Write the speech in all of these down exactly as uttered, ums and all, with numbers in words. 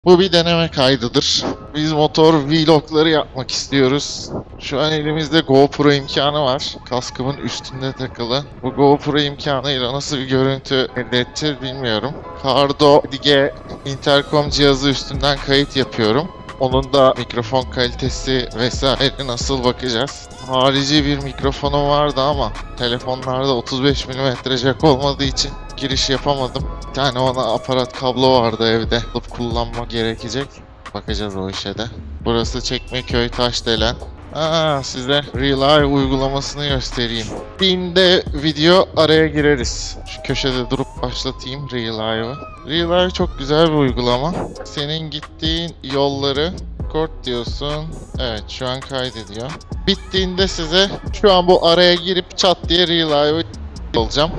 Bu bir deneme kaydıdır. Biz motor vlogları yapmak istiyoruz. Şu an elimizde GoPro imkanı var. Kaskımın üstünde takılı. Bu GoPro imkanıyla nasıl bir görüntü elde edeceğiz bilmiyorum. Cardo Dige intercom cihazı üstünden kayıt yapıyorum. Onun da mikrofon kalitesi vesaire nasıl bakacağız. Harici bir mikrofonum vardı ama telefonlarda otuz beş milimetre jack olmadığı için giriş yapamadım. Bir tane ona aparat kablo vardı evde. Alıp kullanmak gerekecek. Bakacağız o işe de. Burası Çekmeköy Taşdelen. Aa, size Real uygulamasını göstereyim. Binde video araya gireriz. Şu köşede durup başlatayım Real Real çok güzel bir uygulama. Senin gittiğin yolları record diyorsun. Evet, şu an kaydediyor. Bittiğinde size şu an bu araya girip çat diye Real olacağım.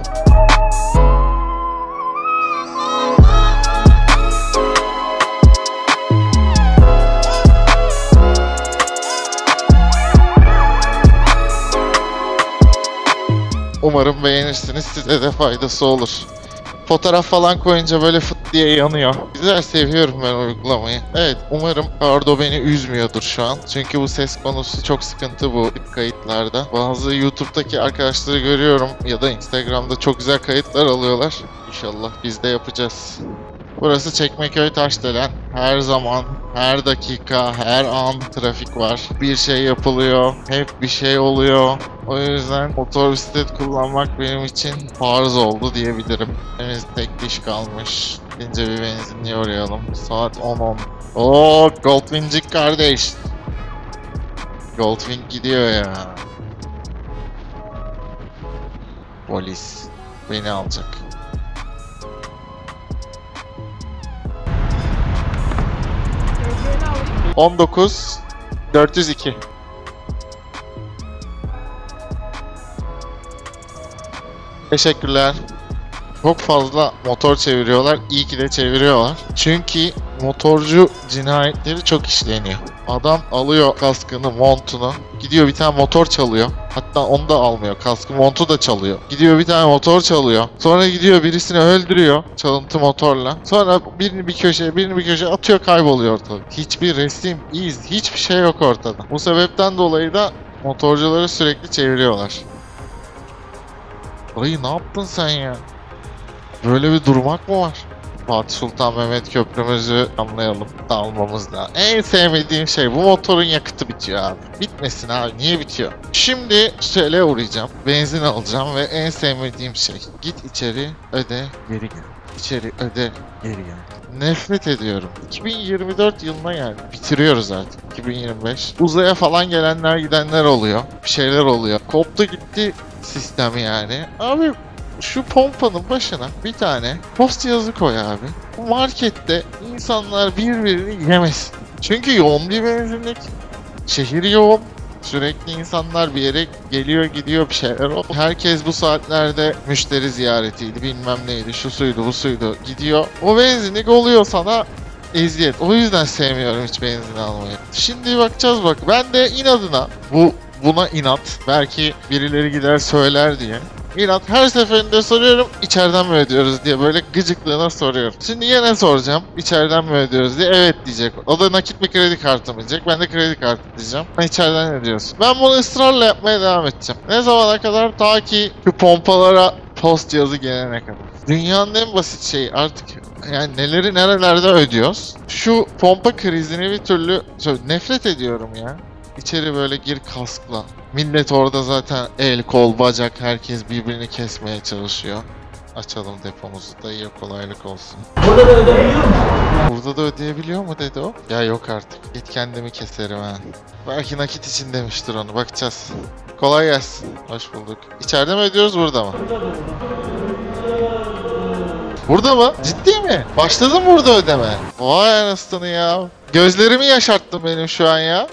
Umarım beğenirsiniz, size de faydası olur. Fotoğraf falan koyunca böyle fıt diye yanıyor. Güzel, seviyorum ben uygulamayı. Evet, umarım Cardo beni üzmüyordur şu an. Çünkü bu ses konusu çok sıkıntı bu kayıtlarda. Bazı YouTube'daki arkadaşları görüyorum ya da Instagram'da çok güzel kayıtlar alıyorlar. İnşallah biz de yapacağız. Burası Çekmeköy Taşdelen. Her zaman, her dakika, her an trafik var. Bir şey yapılıyor, hep bir şey oluyor. O yüzden motor bisiklet kullanmak benim için farz oldu diyebilirim. Henüz tek diş kalmış. Gidince bir benzinliğe uğrayalım. Saat on on. Oo, Goldwing'cik kardeş. Goldwing gidiyor ya. Polis beni alacak. on dokuz dört yüz iki. Teşekkürler. Çok fazla motor çeviriyorlar. İyi ki de çeviriyorlar. Çünkü motorcu cinayetleri çok işleniyor. Adam alıyor kaskını, montunu. Gidiyor bir tane motor çalıyor. Hatta onu da almıyor. Kaskı, montu da çalıyor. Gidiyor bir tane motor çalıyor. Sonra gidiyor birisini öldürüyor. Çalıntı motorla. Sonra birini bir köşeye, birini bir köşeye atıyor, kayboluyor ortalık. Hiçbir resim, iz, hiçbir şey yok ortada. Bu sebepten dolayı da motorcuları sürekli çeviriyorlar. Dayı ne yaptın sen ya? Böyle bir durmak mı var? Fatih Sultan Mehmet Köprümüzü anlayalım, almamız lazım. En sevmediğim şey, bu motorun yakıtı bitiyor abi. Bitmesin abi, niye bitiyor? Şimdi şöyle uğrayacağım, benzin alacağım ve en sevmediğim şey, git içeri öde geri gel. İçeri öde geri gel. Nefret ediyorum. iki bin yirmi dört yılına geldik. Bitiriyoruz artık. iki bin yirmi beş. Uzaya falan gelenler gidenler oluyor. Bir şeyler oluyor. Koptu gitti sistem yani. Abi şu pompanın başına bir tane post cihazı koy abi. Bu markette insanlar birbirini yemesin. Çünkü yoğun bir benzinlik. Şehir yoğun. Sürekli insanlar bir yere geliyor gidiyor, bir şeyler oluyor. Herkes bu saatlerde müşteri ziyaretiydi, bilmem neydi, şu suydu bu suydu gidiyor. O benzinlik oluyor sana eziyet. O yüzden sevmiyorum hiç benzin almayı. Şimdi bakacağız bak. Ben de inadına bu buna inat. Belki birileri gider söyler diye. İnat her seferinde soruyorum, içeriden mi ödüyoruz diye, böyle gıcıklığına soruyorum. Şimdi yine soracağım, içeriden mi ödüyoruz diye. Evet diyecek. O da nakit mi kredi kartı mı diyecek. Ben de kredi kartı diyeceğim. İçeriden ödüyorsun. Ben bunu ısrarla yapmaya devam edeceğim. Ne zamana kadar? Ta ki şu pompalara post cihazı gelene kadar. Dünyanın en basit şeyi artık, yani neleri nerelerde ödüyoruz. Şu pompa krizini bir türlü nefret ediyorum ya. İçeri böyle gir kaskla. Millet orada zaten el, kol, bacak, herkes birbirini kesmeye çalışıyor. Açalım depomuzu da, iyi kolaylık olsun. Burada da ödeyebiliyor musun? Burada da ödeyebiliyor mu dedi o? Ya yok artık. Git kendimi keserim ha. Belki nakit için demiştir onu. Bakacağız. Kolay gelsin. Hoş bulduk. İçeride mi ödüyoruz, burada mı? Burada mı? Ciddi mi? Başladı mı burada ödeme? Vay anasını ya. Gözlerimi yaşarttın benim şu an ya.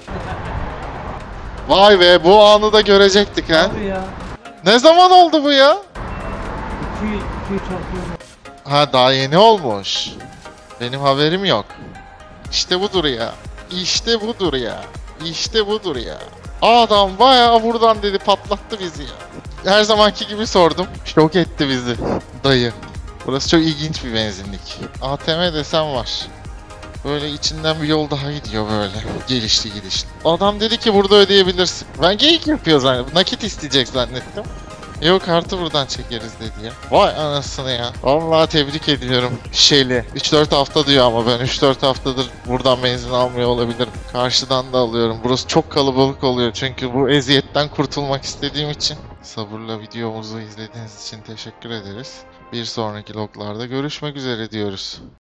Vay be, bu anı da görecektik ha. Abi ya. Ne zaman oldu bu ya? iki iki çarpıyor. Ha, daha yeni olmuş. Benim haberim yok. İşte budur ya. İşte budur ya. İşte budur ya. Adam bayağı buradan dedi, patlattı bizi ya. Her zamanki gibi sordum. Şok etti bizi dayı. Burası çok ilginç bir benzinlik. A T M desem var. Böyle içinden bir yol daha gidiyor böyle. Gelişli gidişli. Adam dedi ki burada ödeyebilirsin. Ben geyik yapıyor zannettim. Nakit isteyecek zannettim. Yok kartı buradan çekeriz dedi ya. Vay anasını ya. Vallahi tebrik ediyorum Şeli. üç dört hafta diyor ama ben üç dört haftadır buradan benzin almıyor olabilirim. Karşıdan da alıyorum. Burası çok kalabalık oluyor çünkü bu eziyetten kurtulmak istediğim için. Sabırla videomuzu izlediğiniz için teşekkür ederiz. Bir sonraki loglarda görüşmek üzere diyoruz.